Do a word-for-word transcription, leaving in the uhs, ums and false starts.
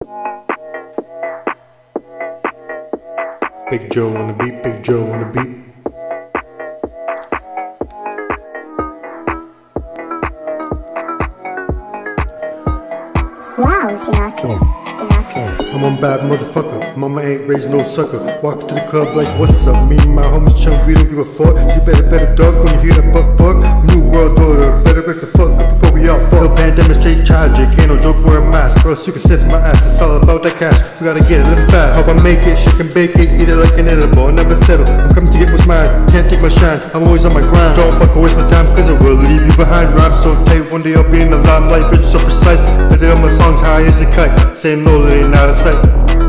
Big Joe on the beat, Big Joe on the beat. Wow, Sinatra. Sinatra. I'm on bad motherfucker, mama ain't raised no sucker. Walk to the club like what's up, me and my homies chunk, we don't give a fuck. So you better better duck when you hear that buck buck. New world order, better break the fuck up before we all fuck. No pandemic, straight tragic, ain't no joke, wear a mask. Or else you can sniff my ass, it's all about that cash. We gotta get it, live fast. Hope I make it, shit can bake it, eat it like an edible, never settle. I'm coming to get what's mine, can't take my shine, I'm always on my grind. Don't fucking waste my time, cause I will leave you behind. Rhyme so tight, one day I'll be in the limelight, bitch so precise. Better on my songs high as a kite, saying no, they ain't out of sight.